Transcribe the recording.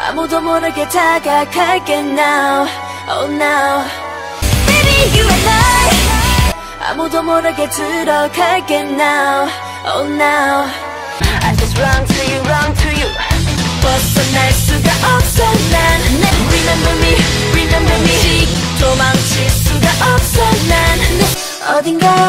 아무도 모르게 다가갈게 now. Oh now Baby you and I 아무도 모르게 들어갈게 now. Oh now I just run to you, run to you. 벗어날 수가 없어 난. Remember me, remember me. 도망칠 수가 없어 난. 어딘가